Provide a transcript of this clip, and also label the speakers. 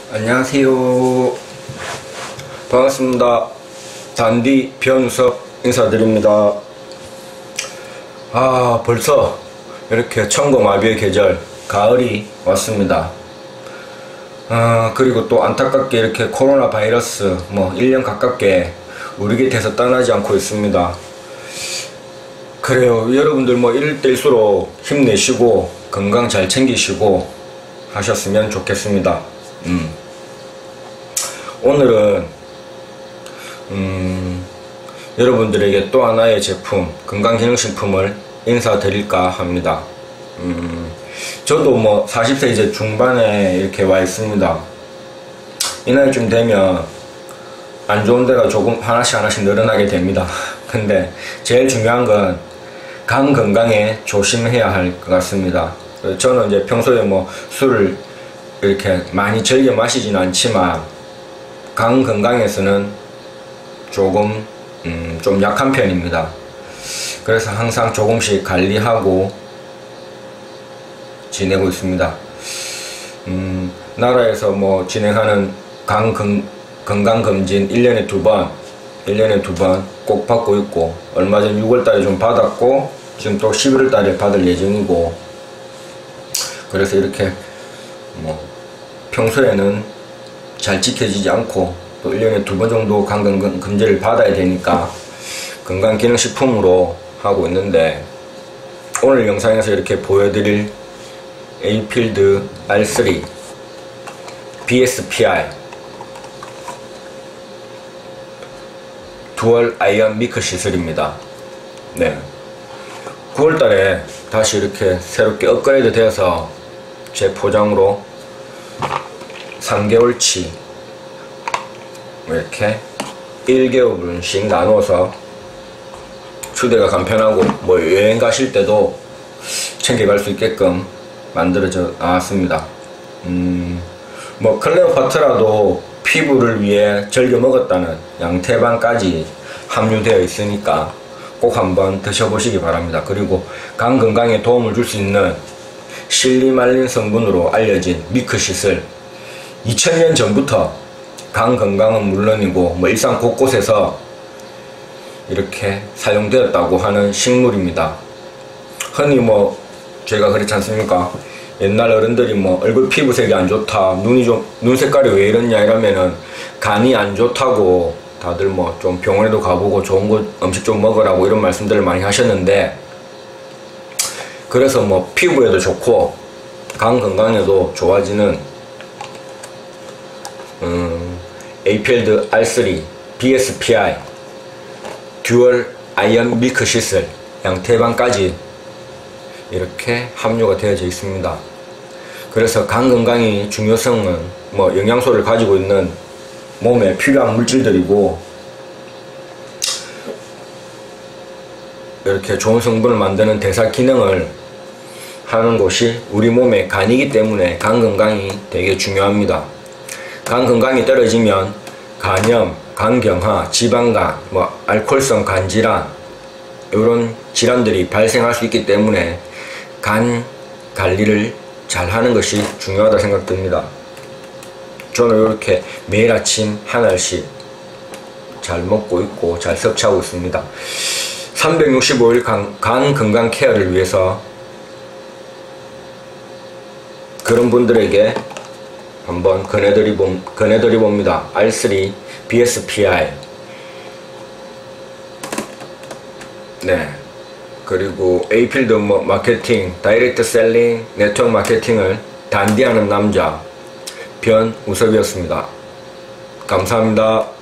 Speaker 1: 안녕하세요. 반갑습니다. 단디 변우석 인사드립니다. 벌써 이렇게 천고마비의 계절 가을이 왔습니다. 그리고 또 안타깝게 이렇게 코로나 바이러스 1년 가깝게 우리 곁에서 떠나지 않고 있습니다. 그래요, 여러분들 이럴 때일수록 힘내시고 건강 잘 챙기시고 하셨으면 좋겠습니다. 오늘은 여러분들에게 또 하나의 제품, 건강기능식품을 인사드릴까 합니다. 저도 40세 이제 중반에 이렇게 와 있습니다. 이 나이쯤 되면 안 좋은 데가 조금 하나씩 늘어나게 됩니다. 근데 제일 중요한 건 간 건강에 조심해야 할 것 같습니다. 저는 이제 평소에 술을 이렇게 많이 즐겨 마시지는 않지만 간 건강에서는 조금 좀 약한 편입니다. 그래서 항상 조금씩 관리하고 지내고 있습니다. 나라에서 진행하는 건강검진 1년에 2번 꼭 받고 있고, 얼마 전 6월달에 좀 받았고 지금 또 11월달에 받을 예정이고, 그래서 이렇게 평소에는 잘 지켜지지 않고 또 1년에 2번 정도 건강검진을 받아야 되니까 건강기능식품으로 하고 있는데, 오늘 영상에서 이렇게 보여드릴 에이필드 R3 BSPI 듀얼 아이언 밀크 시슬입니다. 네, 9월달에 다시 이렇게 새롭게 업그레이드 되어서 제 포장으로 3개월치 이렇게 1개월분씩 나누어서 휴대가 간편하고 여행 가실 때도 챙겨갈 수 있게끔 만들어져 나왔습니다. 클레오파트라도 피부를 위해 즐겨 먹었다는 양태반까지 함유되어 있으니까 꼭 한번 드셔보시기 바랍니다. 그리고 간 건강에 도움을 줄 수 있는 실리말린 성분으로 알려진 밀크시슬, 2000년 전부터 간 건강은 물론이고 일상 곳곳에서 이렇게 사용되었다고 하는 식물입니다. 흔히 제가 그렇지 않습니까? 옛날 어른들이 얼굴 피부색이 안 좋다, 눈 색깔이 왜 이러냐 이러면은 간이 안 좋다고 다들 좀 병원에도 가보고 좋은 거 음식 좀 먹으라고 이런 말씀들을 많이 하셨는데, 그래서 피부에도 좋고 간 건강에도 좋아지는 에이필드 R3 BSPI 듀얼 아이언 밀크 시슬 양태반까지 이렇게 함유가 되어져 있습니다. 그래서 간 건강의 중요성은 영양소를 가지고 있는 몸에 필요한 물질들이고, 이렇게 좋은 성분을 만드는 대사 기능을 하는 곳이 우리 몸의 간이기 때문에 간 건강이 되게 중요합니다. 간 건강이 떨어지면 간염, 간경화, 지방간, 알코올성 간질환 이런 질환들이 발생할 수 있기 때문에 간 관리를 잘 하는 것이 중요하다 생각됩니다. 저는 이렇게 매일 아침 한 알씩 잘 먹고 있고 잘 섭취하고 있습니다. 365일 간 건강 케어를 위해서 그런 분들에게 한번 권해드리봅니다. R3 BSPI. 네, 그리고 에이필드 마케팅, 다이렉트 셀링, 네트워크 마케팅을 단디하는 남자 변우석이었습니다. 감사합니다.